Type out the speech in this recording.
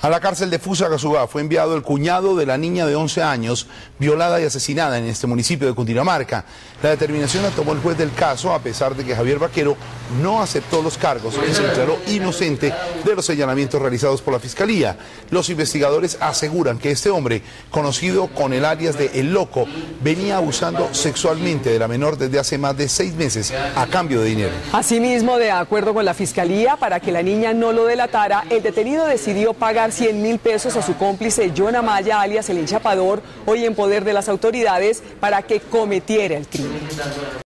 A la cárcel de Fusagasugá fue enviado el cuñado de la niña de 11 años violada y asesinada en este municipio de Cundinamarca. La determinación la tomó el juez del caso a pesar de que Javier Vaquero no aceptó los cargos y se declaró inocente de los señalamientos realizados por la Fiscalía. Los investigadores aseguran que este hombre, conocido con el alias de El Loco, venía abusando sexualmente de la menor desde hace más de 6 meses a cambio de dinero. Asimismo, de acuerdo con la Fiscalía, para que la niña no lo delatara, el detenido decidió pagar 100.000 pesos a su cómplice John Amaya, alias El Enchapador, hoy en poder de las autoridades, para que cometiera el crimen.